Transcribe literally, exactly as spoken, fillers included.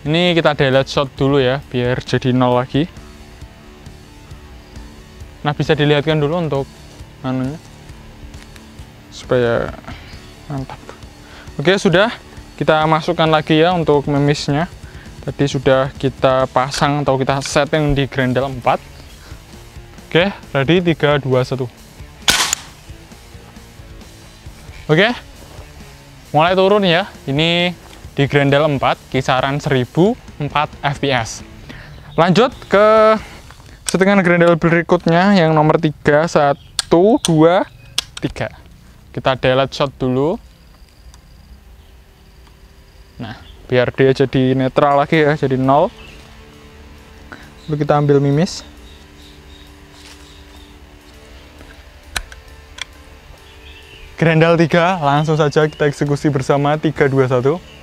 Ini kita delete shot dulu ya, biar jadi nol lagi. Nah, bisa dilihatkan dulu untuk anunya, supaya mantap. Oke, sudah kita masukkan lagi ya untuk memisnya. Tadi sudah kita pasang atau kita setting di Grendel empat. Oke, ready, tiga, dua, satu. Oke, mulai turun ya. Ini di Grendel empat, kisaran seribu empat F P S. Lanjut ke settingan Grendel berikutnya yang nomor tiga, satu, dua, tiga. Kita delete shot dulu. Nah, biar dia jadi netral lagi ya, jadi nol. Lalu kita ambil mimis. Grendel tiga, langsung saja kita eksekusi bersama. Tiga, dua, satu.